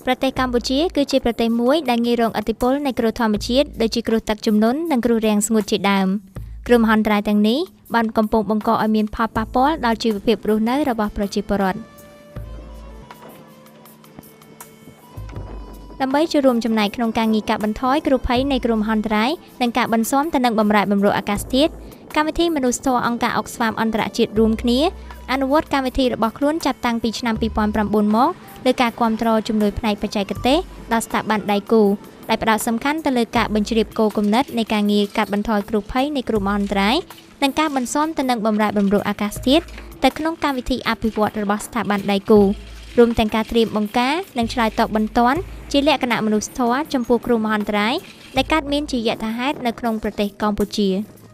ប្រទេសកម្ពុជាគឺជាប្រទេសមួយដែលងាយរងឥទ្ធិពលនៃគ្រោះធម្មជាតិដូចជាគ្រោះទឹកជំនន់និងគ្រោះរាំងស្ងួតជាដើមគ្រោះមហន្តរាយទាំងនេះបានកំពុងបង្កឲ្យមានផលប៉ះពាល់ដល់ជីវភាពរស់នៅរបស់ប្រជាពលរដ្ឋដើម្បីចូលរួមចំណែកក្នុងការងារកាត់បន្ថយគ្រោះភ័យនៃគ្រោះមហន្តរាយនិងការបន្ស៊ាំទៅនឹងបម្រែបម្រួលអាកាសធាតុកម្មវិធីមនុស្សធម៌អង្គការ Oxfam អន្តរជាតិរួមគ្នាអនុវត្តកម្មវិធីរបស់ខ្លួនចាប់តាំងពីឆ្នាំ2009មកលើការគាំទ្រជំនួយផ្នែកបច្ចេកទេសដល់ស្ថាប័នដៃគូដែលផ្ដោតសំខាន់ទៅលើការបញ្ជ្រាបគោលគំនិតនៃការងារកាត់បន្ថយគ្រោះភ័យនៃគ្រោះមហន្តរាយនិងការបន្ស៊ាំទៅនឹងបម្រែបម្រួលអាកាសធាតុទៅក្នុងកម្មវិធីអភិវឌ្ឍរបស់ស្ថាប័នដៃគូរួមទាំងការត្រៀមបង្ការនិងឆ្លើយតបបន្ទាន់ជាលក្ខណៈមនុស្សធម៌ចំពោះគ្រោះមហន្តរាយដែលកើតមានជាយថាហេតុនៅក្នុងប្រទេសកម្ពុជា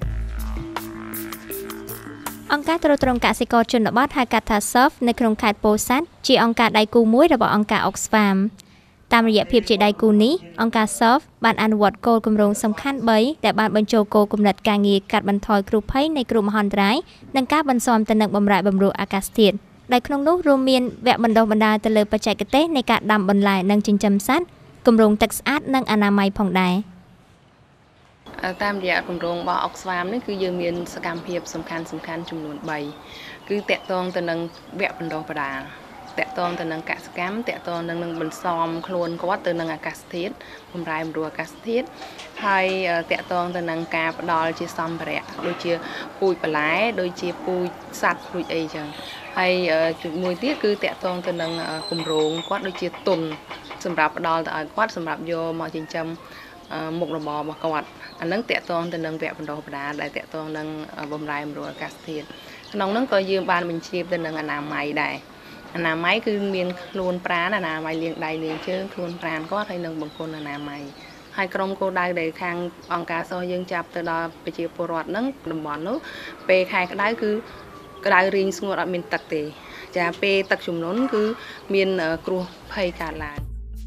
អង្គការទ្រទ្រង់កសិករជនបទហៅកាត់ថា SURF នៅក្នុងខេត្តពោធិ៍សាត់ជាអង្គការដៃគូមួយរបស់អង្គការ Oxfam តាមរយៈភាពជាដៃគូនេះអង្គការ SURF បានអនុវត្តគោលគម្រោងសំខាន់3ដែលបានបញ្ចូលគោលគំនិតការងារកាត់បន្ថយគ្រោះភ័យនៃគ្រោះមហន្តរាយនិងការបន្ស៊ាំទៅនឹងបម្រែបម្រួលអាកាសធាតុដែលក្នុងនោះរួមមានវគ្គបណ្ដុះបណ្ដាលទៅលើបច្ចេកទេសនៃការដាំបន្លែនិងចិញ្ចឹមសត្វគម្រោងទឹកស្អាតនិងអនាម័យផងដែរតាមរយៈគម្រោងរបស់ Oxfam នេះគឺយើងមានសកម្មភាពសំខាន់ចំនួន3គឺតាក់ទងទៅនឹងវគ្គបណ្ដុះបណ្ដាលតាក់ទងទៅនឹងកសិកម្មតាក់ទងនឹងបន្សំខ្លួនគាត់ទៅនឹងអាកាសធាតុបម្រែបម្រួលអាកាសធាតុហើយតាក់ទងទៅនឹងការផ្ដល់ជាសម្ភារៈដូចជាពូជបន្លែដូចជាពូជសត្វពូជអីចឹងហើយមួយទៀតគឺតាក់ទងទៅនឹងគម្រោងគាត់ដូចជាទុនសម្រាប់ផ្ដល់ទៅឲ្យគាត់សម្រាប់យកមកចិញ្ចឹមមុខរបររបស់គាត់អានឹងតាក់ទងទៅនឹងវគ្គបណ្ដុះបណ្ដាលដែលតាក់ទងនឹងបម្រែបម្រួលអាកាសធាតុក្នុងនោះក៏យើងបានបញ្ជ្រាបទៅនឹងអនាម័យដែរអនាម័យគឺមានខ្លួនប្រាណអនាម័យលាងដៃលាងជើងខ្លួនប្រាណគាត់ហើយនឹងបង្គន់អនាម័យហើយក្រុមគោលដៅដែលខាងអង្គការSURFយើងចាប់ទៅដល់ប្រជាពលរដ្ឋហ្នឹងតំបន់នោះពេលខែក្តៅគឺក្តៅរីងស្ងួតអត់មានទឹកទេចាពេលទឹកជំនន់គឺមានគ្រោះភ័យកើតឡើង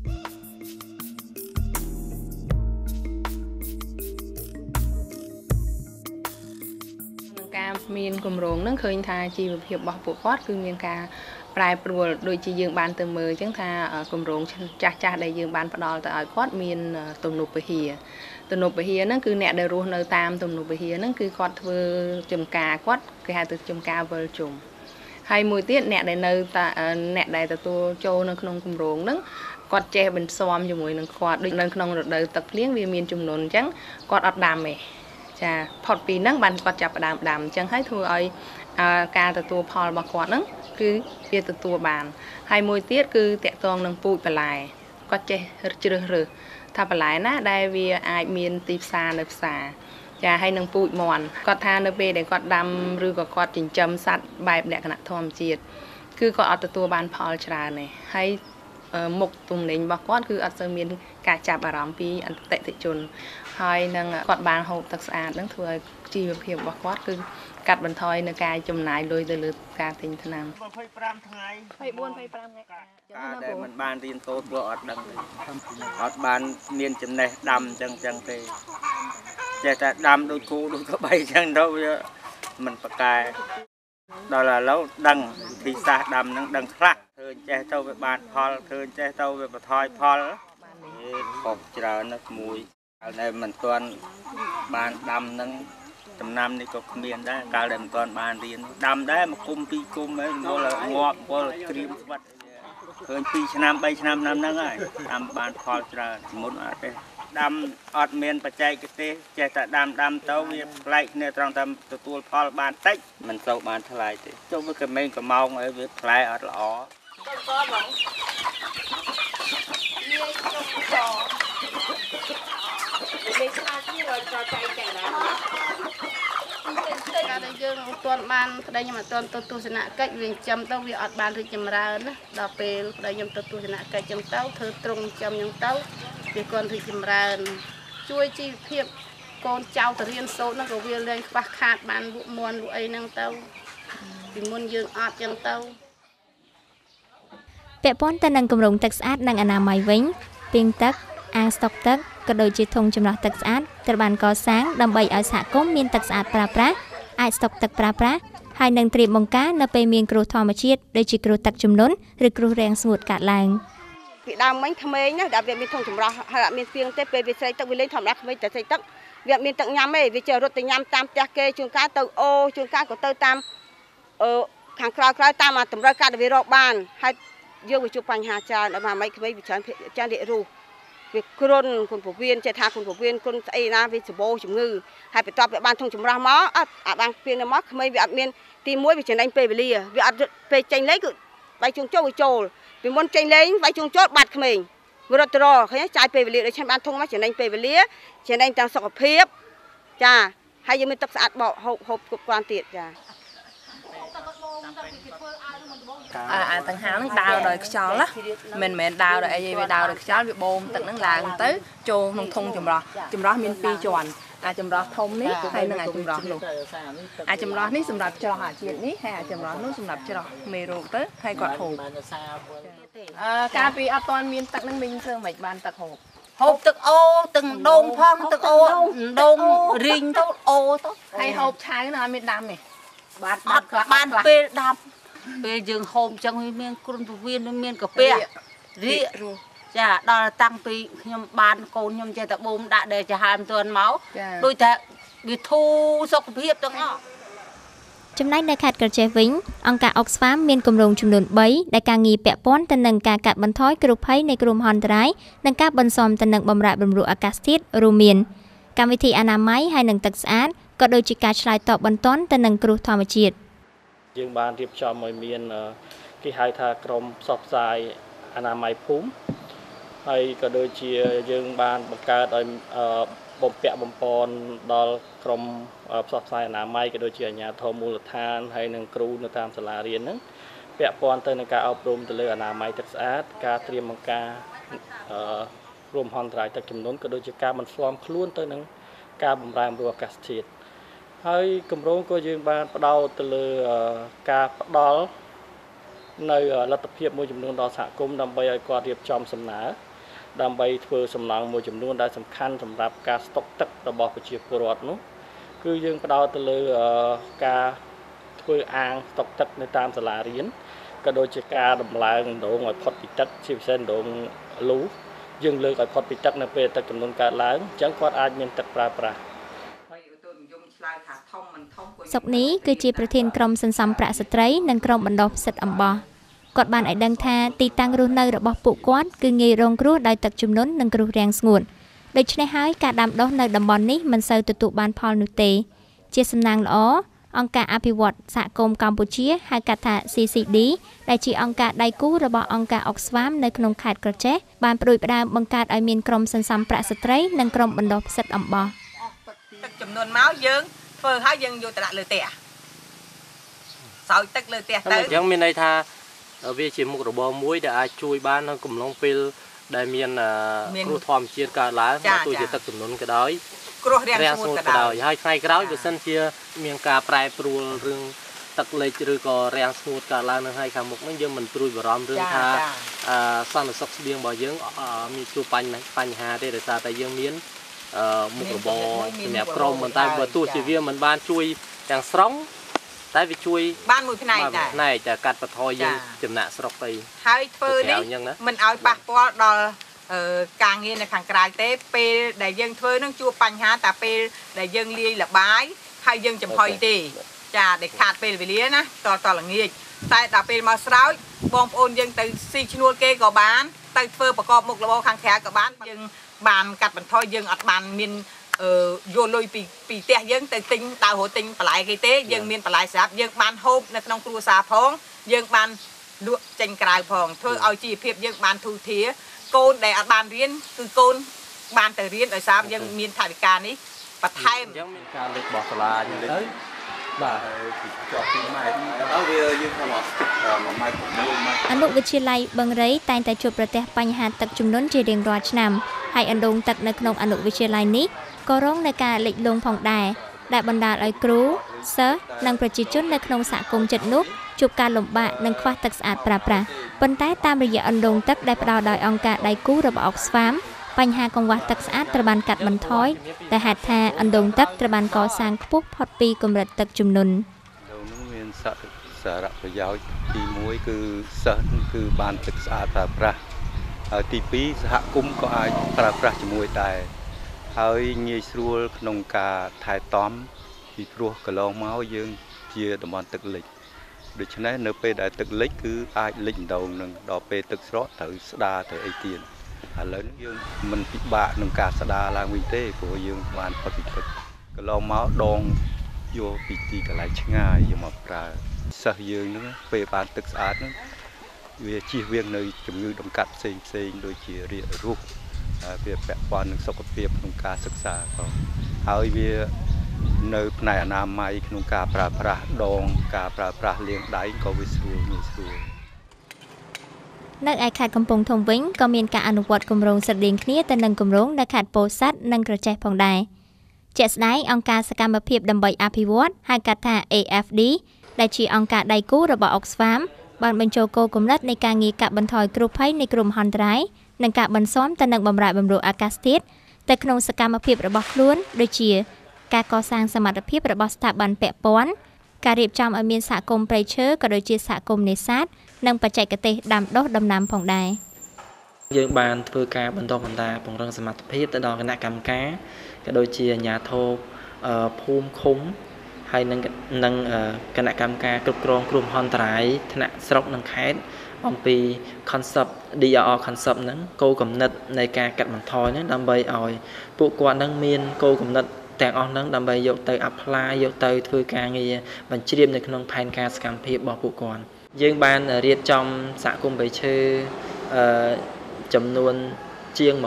ការមានគម្រោងនឹងឃើញថាជីវភាពរបស់ពួកគាត់គឺមានការប្រែប្រួលដូចជាយើងបានទៅមើលអញ្ចឹងថាគម្រោងចាស់ដែលយើងបានផ្ដល់ទៅឲ្យគាត់មានទំនប់ពហិយហ្នឹងគឺអ្នកដែលរស់នៅតាមទំនប់ពហិយហ្នឹងគឺគាត់ធ្វើចំការគាត់គេហៅទៅចំការវិលជុំហើយមួយទៀតអ្នកដែលទទួលចូលនៅក្នុងគម្រោងហ្នឹងគាត់ចេះបន្ស៊ាំជាមួយនឹងគាត់ដូចនៅក្នុងរដូវទឹកភ្លៀងវាមានចំនួនអញ្ចឹងគាត់អត់ដាំទេចាផុតពីហ្នឹងបានគាត់ចាប់ផ្ដើមដាំអញ្ចឹងហើយធ្វើឲ្យការទទួលផលរបស់គាត់ហ្នឹងគឺវាទទួលបានហើយមួយទៀតគឺតាក់ទងនឹងពូជបន្លែគាត់ចេះជ្រើសរើសថាបន្លែណាដែលវាអាចមានទីផ្សារនៅផ្សារចាហើយនឹងពូជមាន់គាត់ថានៅពេលដែលគាត់ដាំឬក៏គាត់ចិញ្ចឹមសត្វបែបលក្ខណៈធម្មជាតិគឺគាត់អត់ទទួលបានផលច្រើនទេហើយមុខទំនិញរបស់គាត់គឺអត់សូវមានការចាប់អារម្មណ៍ពីអតិថិជនហើយនឹងគាត់បានហូបទឹកស្អាតហ្នឹងធ្វើឲ្យជីវភាពរបស់គាត់គឺកាត់បន្ថយនៅការចំណាយលុយទៅលើការទិញថ្នាំ 25ថ្ងៃ 24 25ថ្ងៃតែមិនបានរៀនសូត្រព្រោះអត់ដឹងអត់បានមានចំណេះដាំអញ្ចឹងទេចេះតែដាំដូចគោដូចក្បីអញ្ចឹងទៅវាមិនប្រកែដល់ឥឡូវដឹងវិធីសាស្ត្រដាំហ្នឹងដឹងខ្លះឃើញចេះទៅវាបានផលឃើញចេះទៅវាបន្ថយផលខុសច្រើនណាស់មួយហើយតែមិនទាន់បានដាំហ្នឹងចំណាំនេះក៏គ្មានដែរកាលដែលមិនទាន់បានរៀនដាំដែរមកគុំពីរគុំហ្នឹងមល់ងាប់មល់ក្រៀមស្វិតឃើញ2ឆ្នាំ3ឆ្នាំហ្នឹងហើយដាំបានផលច្រើនមុនអត់ទេដាំអត់មានបច្ចេកទេសចេះតែដាំទៅវាប្លែកគ្នាត្រង់តែទទួលផលបានតិចមិនសូវបានថ្លៃទេចុះវាក្មេងកំងអីវាផ្លែអត់ល្អការដែលយើងមិនទាន់បានប្តីខ្ញុំអត់ទាន់ទៅទស្សនកិច្ចវាចិញ្ចឹមទៅវាអត់បានរីកចម្រើនណាដល់ពេលប្តីខ្ញុំទៅទស្សនកិច្ចចឹងទៅធ្វើទ្រង់ចិញ្ចឹមចឹងទៅវាគាត់រីកចម្រើនជួយជីវភាពកូនចៅទៅរៀនសូត្រហ្នឹងក៏វាលែងខ្វះខាតបានលក់មន់លក់អីហ្នឹងទៅពីមុនយើងអត់ចឹងទៅពាក់ព័ន្ធទៅនឹងគម្រោងទឹកស្អាតនិងអនាម័យវិញពីងទឹកអាងស្តុកទឹកក៏ដូចជាធុងចម្រោះទឹកស្អាតត្រូវបានកសាងដើម្បីឲ្យសហគមន៍មានទឹកស្អាតប្រើប្រាស់អាចស្តុកទឹកប្រើប្រាស់ហើយនឹងត្រៀមបង្ការនៅពេលមានគ្រោះធម្មជាតិដូចជាគ្រោះទឹកជំនន់ឬគ្រោះរាំងស្ងួតកើតឡើងគពីដើមមិញក្មេងណាដល់វាមានធំចម្រោះហើយអត់មានស្ទៀងទេពេលវាស្រីទឹកវាលេងធម្មតាក្មេងតែស្រីទឹកវាអត់មានទឹកញ៉ាំទេវាចេះរត់ទៅញ៉ាំតាមផ្ទះគេជួនកាលទៅអូជួនកាលក៏ទៅតាមខាងក្រៅតាមតម្រូវការដែលវារកបានហើយយើងវាជួបបញ្ហាច្រើនដល់មកមិនក្មេងវាច្រើនរាករូសវាគ្រុនគុណពវៀនចេះថាគុណពវៀនគុណស្អីណាវាសបោជំងឺហើយបន្ទាប់វាបានធំចម្រោះមកអត់បានពៀនមកក្មេងវាអត់មានទី1វាចំណេញពេលវេលាវាអត់ពេលចេញលេងគឺវាយជុងចូលវាចូលពីមុនចេញលេងវាយជុងចូលបាត់ក្មេងវារត់ទៅរកឃើញចាយពេលវេលាដូចខ្ញុំបានធំមកចំណេញពេលវេលាចំណេញទាំងសុខភាពចាហើយយើងមានទឹកស្អាតបោកហូបគ្រប់គ្រាន់ទៀតចាទាំងហាងហ្នឹងដើរដោយខ្យល់ណាមិនមែនដើរដោយអីវាដើរដោយខ្យល់វាបូមទឹកហ្នឹងឡើងទៅចូលក្នុងធុងចម្រោះមាន2ជាន់អាចចម្រោះធំនេះហើយនឹងអាចចម្រោះនោះអាចចម្រោះនេះសម្រាប់ច្រោះអាជាតិនេះហើយអាចចម្រោះនោះសម្រាប់ច្រោះមេរោគទៅហើយគាត់ហូបកាលពីអត់ទាន់មានទឹកហ្នឹងវិញធ្វើមិនបានទឹកហូបទឹកអូទឹកដងផងទឹកអូដងរីងទៅអូទៅហើយហូបឆៅណាអត់មានដាំនេះបានពេលដាំពេលយើងហូបអញ្ចឹងវាមានគ្រុនពវៀនមានកាពះរីកចាដល់តាំងពីខ្ញុំបានកូនខ្ញុំចេះតែបូមដាក់ដែលចាហាមទាន់មកដូចតែវាធូរសុខភាពទាំងអស់ចំណែកនៅខេត្តក្រចេះវិញអង្គការ Oxfam មានគម្រោងចំនួន3ដែលការងារពាក់ព័ន្ធទៅនឹងការកាត់បន្ថយគ្រោះភ័យនៃគ្រោះមហន្តរាយនិងការបន្ស៊ាំទៅនឹងបម្រែបម្រួលអាកាសធាតុរួមមានកម្មវិធីអនាម័យហើយនិងទឹកស្អាតក៏ដូចជាការឆ្លើយតបបន្ទាន់ទៅនឹងគ្រោះធម្មជាតិយើងបានរៀបចំឲ្យមានគេហៅថាក្រុមផ្សព្វផ្សាយអនាម័យភូមិហើយក៏ដូចជាយើងបានបង្កើតឲ្យបំពាក់បំពន់ដល់ក្រុមផ្សព្វផ្សាយអនាម័យក៏ដូចជាអាជ្ញាធរមូលដ្ឋានហើយនិងគ្រូនៅតាមសាលារៀនហ្នឹងពាក់ព័ន្ធទៅនឹងការអប់រំទៅលើអនាម័យទឹកស្អាតការត្រៀមបង្ការរួមហន្តរាយទឹកជំនន់ក៏ដូចជាការបន្ស៊ាំខ្លួនទៅនឹងការបម្រែបម្រួលអាកាសធាតុហើយគម្រោងក៏យើងបានផ្ដោតទៅលើការផ្ដល់នៅលទ្ធភាពមួយចំនួនដល់សហគមន៍ដើម្បីឲ្យគាត់រៀបចំសំណើដើម្បីធ្វើសំណង់មួយចំនួនដែលសំខាន់សម្រាប់ការស្តុកទឹករបស់ប្រជាពលរដ្ឋនោះគឺយើងផ្ដោតទៅលើការធ្វើអាងស្តុកទឹកនៅតាមសាលារៀនក៏ដូចជាការដំឡើងដងឲ្យផុតពីទឹកជាពិសេសដងលូយើងលើកឲ្យផុតពីទឹកនៅពេលទឹកចំនួនកើតឡើងអញ្ចឹងគាត់អាចមានទឹកប្រើប្រាស់សុកនេះគឺជាប្រធានក្រុមសន្សំប្រាក់ស្ត្រីនិងក្រុមបណ្ដុះផ្សិតអំបោះគាត់បានឲ្យដឹងថាទីតាំងរស់នៅរបស់ពួកគាត់គឺងាយរងគ្រោះដោយទឹកជំនន់និងគ្រោះរាំងស្ងួតដូច្នេះហើយការដាំដុះនៅតំបន់នេះមិនសូវទទួលបានផលនោះទេជាសំណាងល្អអង្គការអភិវឌ្ឍសហគមន៍កម្ពុជាហៅកាត់ថា CCD ដែលជាអង្គការដៃគូរបស់អង្គការ Oxfam នៅក្នុងខេត្តក្រចេះបានប្រួយផ្ដើមបង្កើតឲ្យមានក្រុមសន្សំប្រាក់ស្ត្រីនិងក្រុមបណ្ដុះផ្សិតអំបោះទឹកចំនួនមកយើងធ្វើឲ្យយើងយកទៅដាក់លើផ្ទះសោយទឹកលើផ្ទះទៅអញ្ចឹងមានន័យថាវាជាមុខរបរមួយដែលអាចជួយបានក្នុងកំឡុងពេលដែលមានគ្រោះធម្មជាតិកើតឡើងបើទោះជាទឹកជំនន់ក៏ដោយគ្រោះរាំងស្ងួតក៏ដោយហើយថ្ងៃក្រោយបើសិនជាមានការប្រែប្រួលរឿងទឹកលិចឬក៏រាំងស្ងួតកើតឡើងនៅថ្ងៃខាងមុខនេះយើងមិនព្រួយបារម្ភរឿងថាសន្តិសុខស្បៀងរបស់យើងមានជួបបញ្ហាទេដោយសារតែយើងមានមុខរបរសម្រាប់ក្រុមប៉ុន្តែបើទោះជាវាមិនបានជួយទាំងស្រុងតែវាជួយបានមួយផ្នែកដែរផ្នែកតែកាត់បន្ថយយើងចំណាក់ស្រុកទៅហើយធ្វើនេះមិនឲ្យប៉ះពាល់ដល់ការងារនៅខាងក្រៅទេពេលដែលយើងធ្វើនឹងជួបបញ្ហាតែពេលដែលយើងលាយលបាយហើយយើងចំហុយទេចាដែលខាតពេលវេលាណាតល្ងាចតែដល់ពេលមកស្រោចបងប្អូនយើងទៅស៊ីឈ្នួលគេក៏បានទៅធ្វើប្រកបមុខរបរខាងក្រៅក៏បានយើងបានកាត់បន្ថយយើងអត់បានមានយកលុយពីផ្ទះយើងទៅទិញដើររត់ទិញបន្លែគេទេយើងមានបន្លែស្រាប់យើងបានហូបនៅក្នុងគ្រួសារផងយើងបានលក់ចេញក្រៅផងធ្វើឲ្យជីវភាពយើងបានធូរធារកូនដែលអត់បានរៀនគឺកូនបានទៅរៀនដោយសារយើងមានថវិកានេះបន្ថែមអញ្ចឹងមានការលើករបស់សាលាអញ្ចឹងទៅបាទជាប់2ម៉ែត្រដល់វាយើងថាមក1ម៉ែត្រ6អនុវិទ្យាល័យបឹងរៃតែងតែជួបប្រទះបញ្ហាទឹកជំនន់ជារៀងរាល់ឆ្នាំហើយអណ្ដូងទឹកនៅក្នុងអនុវិទ្យាល័យនេះក៏រងនឹងការលិចលង់ផងដែរដែលបណ្ដាលឲ្យគ្រូសិស្សនិងប្រជាជននៅក្នុងសហគមន៍ជិតនោះជួបការលំបាកនិងខ្វះទឹកស្អាតប្រើប្រាស់ប៉ុន្តែតាមរយៈអណ្ដូងទឹកដែលផ្ដល់ដោយអង្គការដៃគូរបស់ Oxfam បញ្ហាកង្វះទឹកស្អាតត្រូវបានកាត់បន្ថយដែលហេតុថាអណ្ដូងទឹកត្រូវបានកសាងខ្ពស់ផុតពីកម្រិតទឹកជំនន់នោះមានសារៈប្រយោជន៍ទី1គឺសិស្សគឺបានទឹកស្អាតប្រើប្រាស់ទី2សហគមន៍ក៏អាចប្រើប្រាស់ជាមួយដែរហើយងាយស្រួលក្នុងការថែទាំពីព្រោះកន្លងមកយើងជាតំបន់ទឹកលិចដូច្នេះនៅពេលដែលទឹកលិចគឺអាចលិចម្ដងនឹងដល់ពេលទឹកស្រកត្រូវស្ដារទៅអីទៀតឥឡូវនេះយើងមិនពិបាកក្នុងការស្ដារឡើងវិញទេព្រោះយើងបានផុតពីទឹកកន្លងមកដងយកពីទីកន្លែងឆ្ងាយយកមកប្រើសិស្សយើងហ្នឹងពេលបានទឹកស្អាតហ្នឹងវាជៀសវាងនៅជំងឺដំកាត់ផ្សេងដូចជារាគរូសវាពាក់ព័ន្ធនឹងសុខភាពក្នុងការសិក្សាក៏ហើយវានៅផ្នែកអនាម័យក្នុងការប្រើប្រាស់ដងការប្រើប្រាស់លាងដៃក៏វាស្រួលងាយស្រួលនៅឯខេត្តកំពង់ធំវិញក៏មានការអនុវត្តគម្រោងស្រដៀងគ្នាទៅនឹងគម្រោងនៅខេត្តពោធិ៍សាត់និងក្រចេះផងដែរជាក់ស្ដែងអង្គការសកម្មភាពដើម្បីអភិវឌ្ឍហៅកាត់ថា AFD ដែលជាអង្គការដៃគូរបស់ Oxfam បានបញ្ចូលគោលគំនិតនៃការងារកាត់បន្ថយគ្រោះភ័យនៃគ្រោះមហន្តរាយនិងការបន្ស៊ាំទៅនឹងបម្រែបម្រួលអាកាសធាតុទៅក្នុងសកម្មភាពរបស់ខ្លួនដូចជាការកសាងសមត្ថភាពរបស់ស្ថាប័នពាក់ព័ន្ធការរៀបចំឲ្យមានសហគមន៍ព្រៃឈើក៏ដូចជាសហគមន៍នេសាទនិងបច្ចេកទេសដាំដុះដំណាំផងដែរយើងបានធ្វើការបន្តបណ្ដាពង្រឹងសមត្ថភាពទៅដល់គណៈកម្មការក៏ដូចជាអាជ្ញាធរភូមិឃុំហើយនឹងគណៈកម្មការគ្រប់គ្រងគ្រោះមហន្តរាយថ្នាក់ស្រុកនិងខេត្តអំពី concept DRR concept ហ្នឹងគោលគំនិតនៃការកាត់បន្ថយហ្នឹងដើម្បីឲ្យពួកគាត់នឹងមានគោលគំនិតទាំងអស់ហ្នឹងដើម្បីយកទៅ apply យកទៅធ្វើការងារបញ្ជ្រាបនៅក្នុងផែនការសកម្មភាពរបស់ពួកគាត់យើងបានរៀបចំសហគមន៍ព្រៃឈើចំនួនជាង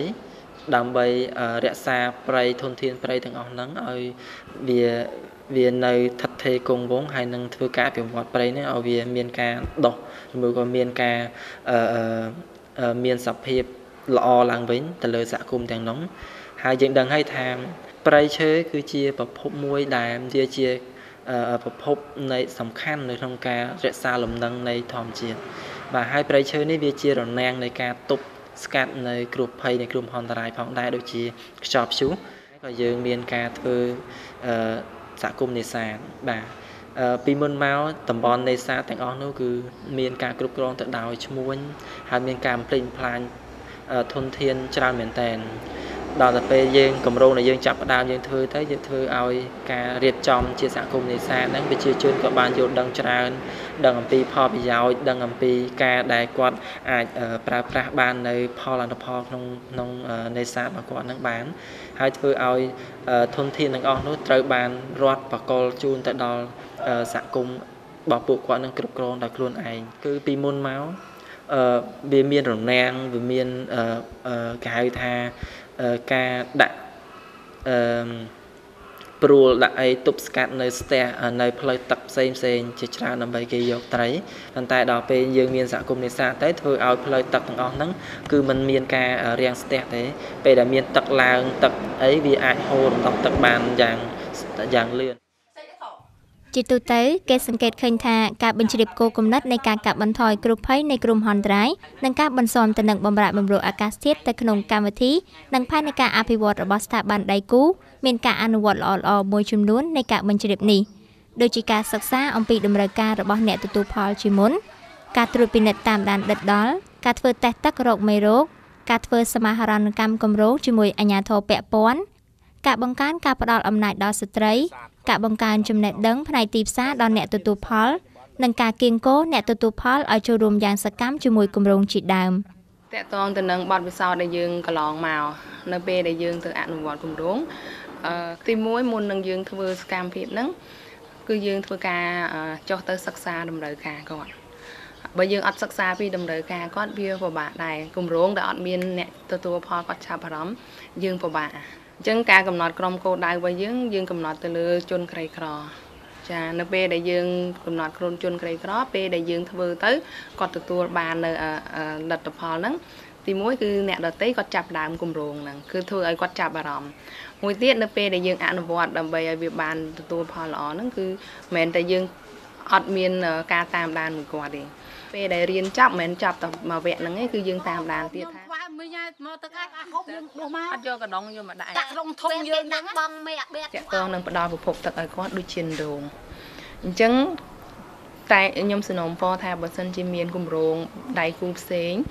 20ដើម្បីរក្សាព្រៃធនធានព្រៃទាំងអស់ហ្នឹងឲ្យវានៅថិតថេរគង់វង្សហើយនឹងធ្វើការអភិវឌ្ឍព្រៃនេះឲ្យវាមានការដុះជាមួយក៏មានការមានសភាពល្អឡើងវិញទៅលើសហគមន៍ទាំងនោះហើយយើងដឹងហើយថាព្រៃឈើគឺជាប្រភពមួយដែលវាជាប្រភពនៃសំខាន់នៅក្នុងការរក្សាលំនឹងនៃធម្មជាតិបាទហើយព្រៃឈើនេះវាជារនាំងនៃការទប់ស្កាត់នៅគ្រោះភ័យនៃគ្រោះមហន្តរាយផងដែរដូចជាខ្យល់ព្យុះក៏យើងមានការធ្វើសហគមន៍នេសាទបាទពីមុនមកតំបន់នេសាទទាំងអស់នោះគឺមានការគ្រប់គ្រងទៅដោយឈ្មួញហើយមានការបំផ្លិចបំផ្លាញធនធានច្រើនមែនទែនដល់តែពេលយើងកម្រងដែលយើងចាប់ផ្ដើមយើងធ្វើទៅយើងធ្វើឲ្យការរៀបចំជាសហគមន៍នេសាទហ្នឹងប្រជាជនក៏បានយល់ដឹងច្រើនដឹងអំពីផលប្រយោជន៍ដឹងអំពីការដែលគាត់អាចប្រើប្រាស់បាននៅផលអនុផលក្នុងនេសាទរបស់គាត់ហ្នឹងបានហើយធ្វើឲ្យធនធានទាំងអស់នោះត្រូវបានរដ្ឋបកលជូនទៅដល់សហគមន៍របស់ពួកគាត់នឹងគ្រប់គ្រងដោយខ្លួនឯងគឺពីមុនមកវាមានរនាំងវាមានគេហៅថាការដាក់ព្រួលដាក់អីទប់ស្កាត់នៅស្ទះនៅផ្លូវទឹកផ្សេងជាច្រើនដើម្បីគេយកត្រីប៉ុន្តែដល់ពេលយើងមានសហគមន៍នេសាទទៅធ្វើឲ្យផ្លូវទឹកទាំងអស់ហ្នឹងគឺมันមានការរាំងស្ទះទេពេលដែលមានទឹកឡើងទឹកអីវាអាចហូររំដោះទឹកបានយ៉ាងលឿនជាទូទៅគេសង្កេតឃើញថាការបញ្ជ្រាបគោលគំនិតនៃការកាត់បន្ថយគ្រោះភ័យនៃគ្រោះមហន្តរាយនិងការបន្ស៊ាំទៅនឹងបម្រែបម្រួលអាកាសធាតុទៅក្នុងកម្មវិធីនិងផែនការអភិវឌ្ឍរបស់ស្ថាប័នដៃគូមានការអនុវត្តល្អៗមួយចំនួននៃការបញ្ជ្រាបនេះដូចជាការសិក្សាអំពីតម្រូវការរបស់អ្នកទទួលផលជាមុនការត្រួតពិនិត្យតាមដានដិតដល់ការធ្វើតេស្តទឹករកមេរោគការធ្វើសមាហរណកម្មគម្រោងជាមួយអាជ្ញាធរពាក់ព័ន្ធការបង្កើនការផ្តល់អំណាចដល់ស្ត្រីការបង្កើនចំណេះដឹងផ្នែកទីផ្សារដល់អ្នកទទួលផលនិងការគៀងគរអ្នកទទួលផលឲ្យចូលរួមយ៉ាងសកម្មជាមួយគម្រោងជាដើមតកតងទៅនឹងបទពិសោធន៍ដែលយើងកន្លងមកនៅពេលដែលយើងទៅអនុវត្តគម្រោងទី1មុននឹងយើងធ្វើសកម្មភាពហ្នឹងគឺយើងធ្វើការចុះទៅសិក្សាតម្រូវការគាត់បើយើងអត់សិក្សាពីតម្រូវការគាត់វាពិបាកដែរគម្រោងដែលអត់មានអ្នកទទួលផលគាត់ចាប់អារម្មណ៍យើងពិបាកអញ្ចឹងការកំណត់ក្រុមគោលដៅរបស់យើងកំណត់ទៅលើជនក្រីក្រចានៅពេលដែលយើងកំណត់ក្រុមជនក្រីក្រពេលដែលយើងធ្វើទៅគាត់ទទួលបាននៅលទ្ធផលហ្នឹងទី1គឺអ្នកដទៃគាត់ចាប់ដើមគម្រោងហ្នឹងគឺធ្វើឲ្យគាត់ចាប់អារម្មណ៍មួយទៀតនៅពេលដែលយើងអនុវត្តដើម្បីឲ្យវាបានទទួលផលល្អហ្នឹងគឺមិនមែនតែយើងអត់មានការតាមដានមួយគាត់ទេពេលដែលរៀនចប់មិនមែនចប់តែមួយវគ្គហ្នឹងទេគឺយើងតាមដានទៀតថាមិញមកទឹកអាចហូបយើងបោះមកអត់យកកណ្ដុងយកមកដាក់ដាក់ក្នុងធុងយើងដាក់បងមេអាបេតតកនឹងផ្ដល់ប្រភពទឹកឲ្យគាត់ដូចជាដងអញ្ចឹងតែខ្ញុំសនំពរថាបើសិនជាមានគម្រោងដៃគូផ្សេង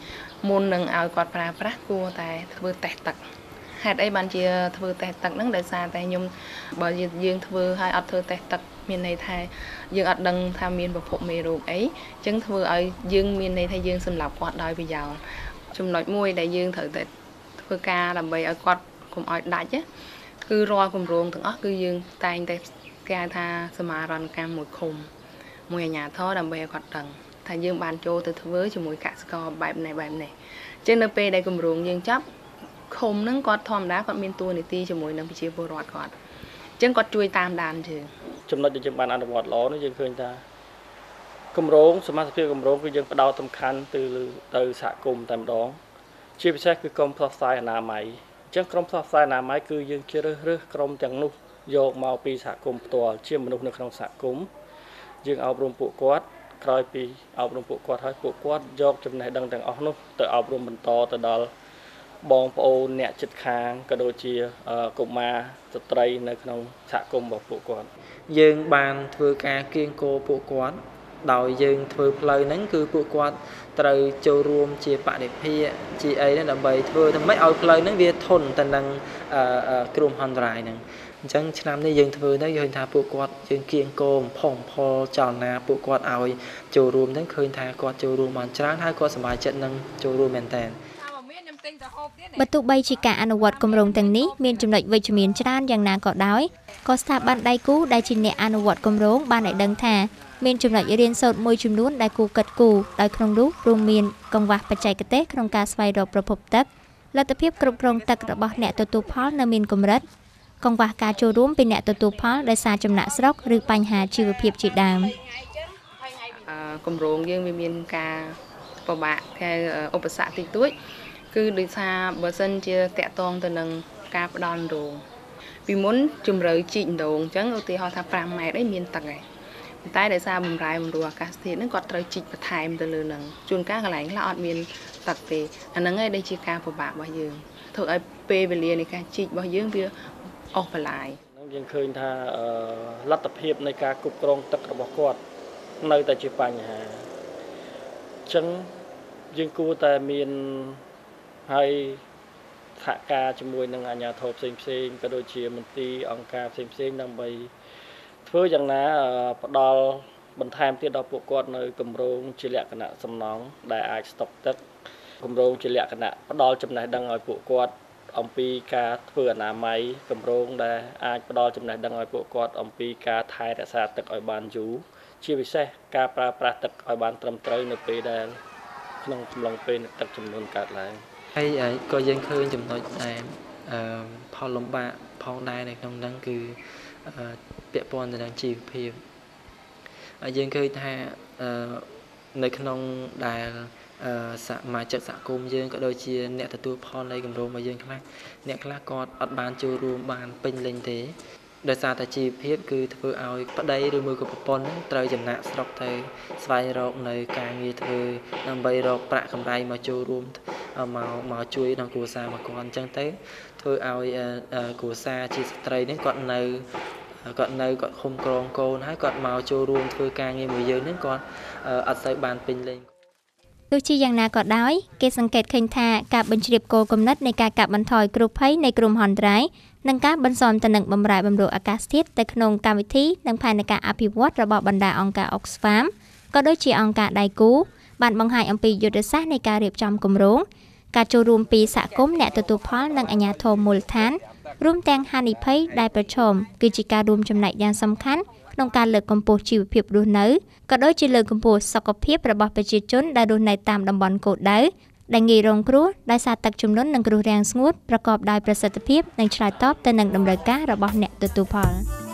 មុននឹងឲ្យគាត់ប្រើប្រាស់គួរតែធ្វើតេស្តទឹកហេតុអីបានជាធ្វើតេស្តទឹកហ្នឹងដោយសារតែខ្ញុំបើយើងធ្វើឲ្យអត់ធ្វើតេស្តទឹកមានន័យថាយើងអត់ដឹងថាមានប្រភពមេរោគអីអញ្ចឹងធ្វើឲ្យយើងមានន័យថាយើងសម្លាប់គាត់ដោយប្រយោលចំណុចមួយដែលយើងត្រូវតែធ្វើការដើម្បីឲ្យគាត់កុំឲ្យដាច់គឺរាល់គម្រោងទាំងអស់គឺយើងតែងតែគេថាសមារណកម្មមួយឃុំមួយអាជ្ញាធរដើម្បីឲ្យគាត់ដឹងថាយើងបានចូលទៅធ្វើជាមួយកសិករបែបនេះអញ្ចឹងនៅពេលដែលគម្រោងយើងចាប់ឃុំហ្នឹងគាត់ធម្មតាគាត់មានតួនាទីជាមួយនឹងប្រជាពលរដ្ឋគាត់អញ្ចឹងគាត់ជួយតាមដានយើងចំណុចដែលយើងបានអនុវត្តល្អនេះយើងឃើញថាគម្រោងសមាជិកគម្រោងគឺយើងផ្ដោតសំខាន់ទៅសហគមន៍តែម្ដងជាពិសេសគឺក្រុមផ្សព្វផ្សាយអនាម័យអញ្ចឹងក្រុមផ្សព្វផ្សាយអនាម័យគឺយើងជ្រើសរើសក្រុមទាំងនោះយកមកពីសហគមន៍ផ្ទាល់ជាមនុស្សនៅក្នុងសហគមន៍យើងអប់រំពួកគាត់ក្រោយពីអប់រំពួកគាត់ហើយពួកគាត់យកចំណេះដឹងទាំងអស់នោះទៅអប់រំបន្តទៅដល់បងប្អូនអ្នកជិតខាងក៏ដូចជាកុមារស្ត្រីនៅក្នុងសហគមន៍របស់ពួកគាត់យើងបានធ្វើការគៀងគរពួកគាត់ដោយយើងធ្វើផ្លូវហ្នឹងគឺពួកគាត់ត្រូវចូលរួមជាបរិភាគជាអីហ្នឹងដើម្បីធ្វើតែមិនឲ្យផ្លូវហ្នឹងវាធន់ទៅនឹងគ្រោះមហន្តរាយហ្នឹងអញ្ចឹងឆ្នាំនេះយើងធ្វើទៅយើងថាពួកគាត់យើងគៀងគរផលចលនាពួកគាត់ឲ្យចូលរួមហ្នឹងឃើញថាគាត់ចូលរួមបានច្រើនហើយគាត់សប្បាយចិត្តនឹងចូលរួមមែនតើបើទោះបីជាការអនុវត្តគម្រោងទាំងនេះមានចំណុចវិជ្ជមានច្រើនយ៉ាងណាក៏ដោយក៏ស្ថាប័នដៃគូដែលជាអ្នកអនុវត្តគម្រោងបានឲ្យដឹងថាមានចំណុចរៀនសូត្រមួយចំនួនដែលគួរគិតគូរដោយក្នុងនោះរួមមានកង្វះបច្ចេកទេសក្នុងការស្វែងរកប្រភពទឹកលទ្ធភាពគ្រប់គ្រងទឹករបស់អ្នកទទួលផលនៅមានកម្រិតកង្វះការចូលរួមពីអ្នកទទួលផលដោយសារចំណាក់ស្រុកឬបញ្ហាជីវភាពជាដើមគម្រោងយើងមានការពិបាកគេឧបសគ្គតិចតួចគឺដោយសារបើសិនជាតាក់ទងទៅនឹងការផ្ដល់រោងពីមុនជំរឿជីកដងអញ្ចឹងឧទាហរណ៍ថា5ម៉ែត្រអីមានទឹកហើយតែដោយសារបម្រែបម្រួលអាកាសធាតុហ្នឹងគាត់ត្រូវជីកបន្ថែមទៅលើហ្នឹងជួនកាលកន្លែងខ្លះអត់មានទឹកទេអាហ្នឹងឯងដែលជាការពិបាករបស់យើងធ្វើឲ្យពេលវេលានៃការជីករបស់យើងវាអស់បន្លាយហ្នឹងយើងឃើញថាលទ្ធភាពនៃការគ្រប់គ្រងទឹករបស់គាត់នៅតែជាបញ្ហាអញ្ចឹងយើងគួរតែមានហើយសហការជាមួយនឹងអាជ្ញាធរផ្សេងក៏ដូចជាមន្ទីរអង្គការផ្សេងដើម្បីធ្វើយ៉ាងណាផ្ដល់បន្ថែមទៀតដល់ពួកគាត់នៅគម្រោងជាលក្ខណៈសំណង់ដែលអាចស្តុកទឹកគម្រោងជាលក្ខណៈផ្ដល់ចំណេះដឹងឲ្យពួកគាត់អំពីការធ្វើអនាម័យគម្រោងដែលអាចផ្ដល់ចំណេះដឹងឲ្យពួកគាត់អំពីការថែរក្សាទឹកឲ្យបានយូរជាពិសេសការប្រើប្រាស់ទឹកឲ្យបានត្រឹមត្រូវនៅពេលដែលក្នុងកំឡុងពេលទឹកចំនួនកើតឡើងហើយក៏យើងឃើញចំណុចដែលផលលំបាកផងដែរនៅក្នុងហ្នឹងគឺពាក់ព័ន្ធទៅនឹងជីវភាពហើយយើងឃើញថានៅក្នុងដែលសមាជិកសហគមន៍យើងក៏ដូចជាអ្នកទទួលផលនៃគម្រោងរបស់យើងអ្នកខ្លះគាត់អត់បានចូលរួមបានពេញលេញទេដោយសារតែជីវភាពគឺធ្វើឲ្យប្តីឬមួយក៏ប្រពន្ធត្រូវចំណាក់ស្រុកទៅស្វែងរកនៅការងារធ្វើដើម្បីរកប្រាក់កម្រៃមកចូលរួមមកជួយដល់គ្រួសាររបស់គាត់អញ្ចឹងទៅធ្វើឲ្យគ្រួសារជាស្ត្រីនេះគាត់ឃុំក្រងកូនហើយគាត់មកចូលរួមធ្វើការងារមួយយើងនេះគាត់អត់សូវបានពេញលេញទោះជាយ៉ាងណាក៏ដោយគេសង្កេតឃើញថាការបញ្ជ្រាបគោលគំនិតនៃការកាត់បន្ថយគ្រោះភ័យនៃគ្រោះមហន្តរាយនិងការបន្ស៊ាំទៅនឹងបម្រែបម្រួលអាកាសធាតុទៅក្នុងកម្មវិធីនិងផែនការអភិវឌ្ឍរបស់បណ្ដាអង្គការ Oxfam ក៏ដូចជាអង្គការដៃគូបានបង្ហាញអំពីយុទ្ធសាស្ត្រនៃការរៀបចំគម្រោងការចូលរួមពីសហគមន៍អ្នកទទួលផលនិងអាជ្ញាធរមូលដ្ឋានរួមទាំងហានិភ័យដែលប្រឈមគឺជាការរួមចំណែកយ៉ាងសំខាន់ក្នុងការលើកកម្ពស់ជីវភាពរស់នៅក៏ដូចជាលើកកម្ពស់សុខភាពរបស់ប្រជាជនដែលរស់នៅតាមតំបន់គោលដៅដែលងាយរងគ្រោះដោយសារទឹកជំនន់និងគ្រោះរាំងស្ងួតប្រកបដោយប្រសិទ្ធភាពនិងឆ្លើយតបទៅនឹងតម្រូវការរបស់អ្នកទទួលផល។